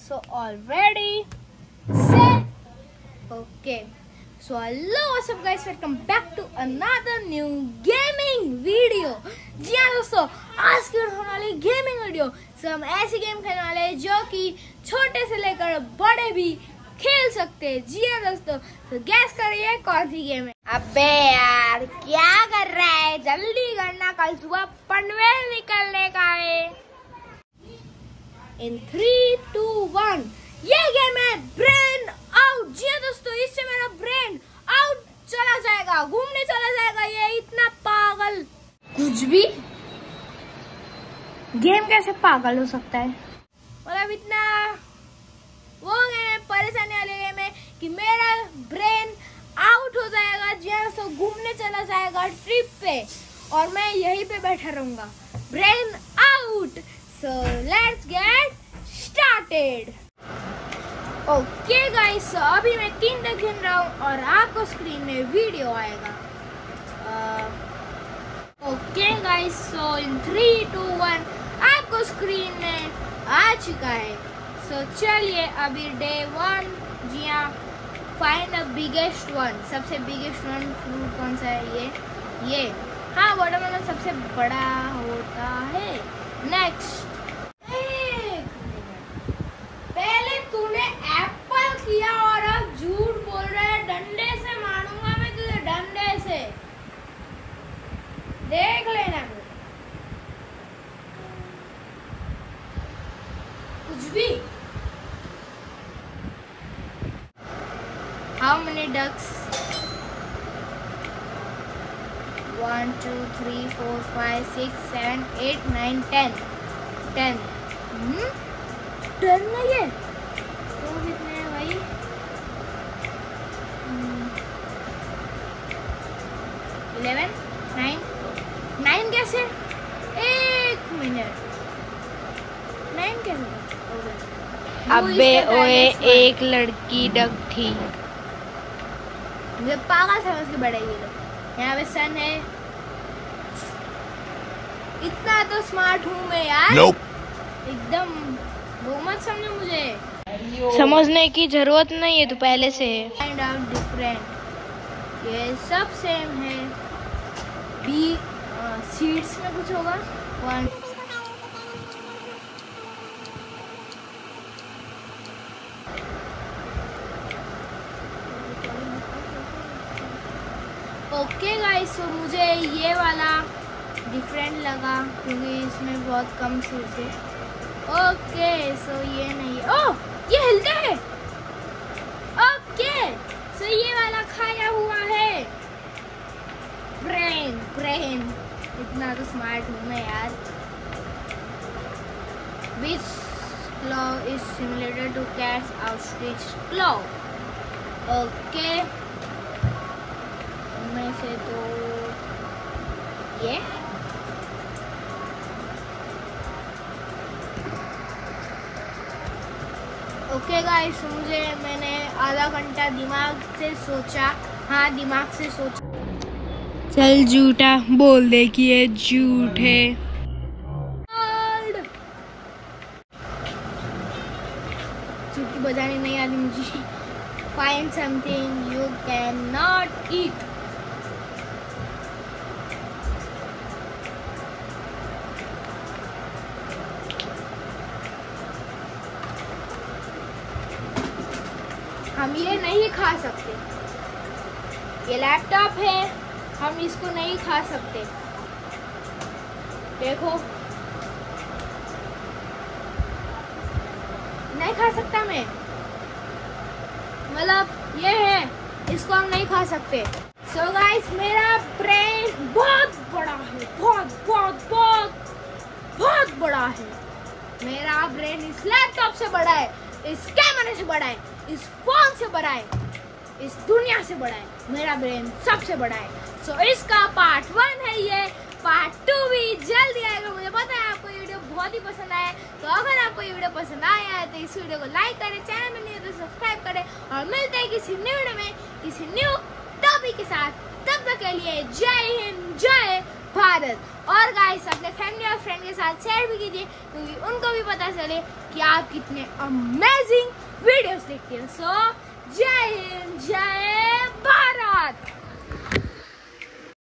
So all ready, set, okay. So hello, what's up guys, welcome back to another new gaming video। जी हाँ दोस्तों, आज की होने वाली गेमिंग वीडियो से हम ऐसी गेम खेलने वाले हैं जो कि छोटे से लेकर बड़े भी खेल सकते हैं। जी हाँ दोस्तों, तो गैस करिए कौन सी गेम है। अबे यार क्या कर रहा है, जल्दी करना, कल सुबह पनवेल निकलने का है। In 3, 2, 1 ये गेम है ब्रेन आउट। जी हाँ दोस्तों, इससे मेरा ब्रेन आउट चला जाएगा, घूमने चला जाएगा। ये इतना पागल, कुछ भी गेम कैसे पागल हो सकता है। मतलब इतना वो गेम है, परेशानी वाली गेम है कि मेरा ब्रेन आउट हो जाएगा। जी हाँ दोस्तों, घूमने चला जाएगा ट्रिप पे और मैं यहीं पे बैठा रहूंगा। Brain out. So let's get started. Okay guys, so अभी मैं 3 तक गिन रहा हूँ और आपको स्क्रीन में वीडियो आएगा। Okay guys, so in 3, 2, 1 आपको स्क्रीन में आ चुका है। So चलिए अभी डे 1, जी हाँ, find the biggest one। सबसे biggest one फ्रूट कौन सा है? ये हाँ, वाटरमेलन सबसे बड़ा होता है। नेक्स्ट, पहले तूने एप्पल किया और अब झूठ बोल रहा है। डंडे से मारूंगा मैं तुझे, डंडे से, देख लेना। कुछ भी। How many ducks? 1, 2, 3, 4, 5, 6, 7, 8, 9, 10। 10 नहीं है तो कितने हैं भाई? 11, 9 कैसे? एक मिनट, 9 कैसे? अबे ओए, एक लड़की डक थी। मुझे पागल समझ के बढ़ेगी लोग। यहाँ पे सन है। इतना तो स्मार्ट हूँ मैं यार। एकदम वो मत समझो मुझे। समझने की जरूरत नहीं है, तो पहले से है। फाइंड आउट डिफरेंट, ये सब सेम है। बी सीड्स में कुछ होगा। 1 ओके गाइस, तो मुझे ये वाला डिफरेंट लगा क्योंकि इसमें बहुत कम सीड्स है। ओके सो ये नहीं है। ओह, ये हिलता है। ओके सो ये वाला खाया हुआ है। ब्रेन इतना तो स्मार्ट हूँ मैं यार। Which claw is similar to cat's outstretched claw? Okay, उनमें से तो ये ओके गाइस, मैंने आधा घंटा दिमाग से सोचा। हाँ, दिमाग से सोचा। चल झूठा बोल दे कि ये झूठ है। चुटकी बजानी नहीं आती मुझे। Find something you cannot eat। हम ये नहीं खा सकते। ये लैपटॉप है, हम इसको नहीं खा सकते। देखो, नहीं खा सकता मैं, मतलब ये है, इसको हम नहीं खा सकते। सो गाइस, मेरा ब्रेन बहुत बड़ा है, बहुत बड़ा है। मेरा ब्रेन इस लैपटॉप से बड़ा है, इस कैमरे से बड़ा है, इस फोन से बड़ा है, इस दुनिया से बड़ा है। मेरा ब्रेन सबसे बड़ा है। सो इसका पार्ट 1 है ये। पार्ट 2 भी जल्दी आएगा। मुझे पता है आपको ये वीडियो बहुत ही पसंद आया। तो अगर आपको ये वीडियो पसंद आया है तो इस वीडियो को लाइक करें, चैनल में नहीं है तो सब्सक्राइब करें और मिलते हैं किसी न्यू वीडियो में किसी न्यू टॉपिक के साथ। तब तक के लिए जय हिंद, जय भारत। और गाइस, अपने फैमिली और फ्रेंड के साथ शेयर भी कीजिए क्योंकि उनको भी पता चले कि आप कितने अमेजिंग वीडियोस देखते हो। सो